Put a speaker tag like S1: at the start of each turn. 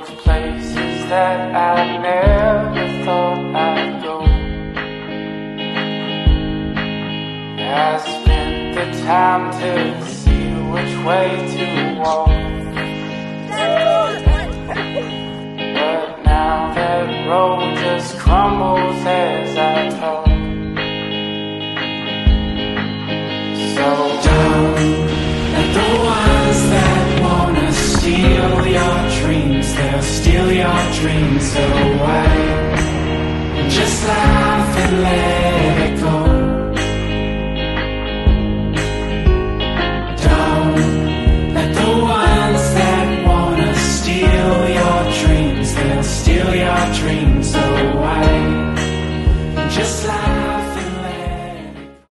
S1: those places that I never thought I'd go. I spent the time to see which way to walk, but now that road just crumbles as I talk. So don't let the ones that wanna steal your dreams, they'll steal your dreams away.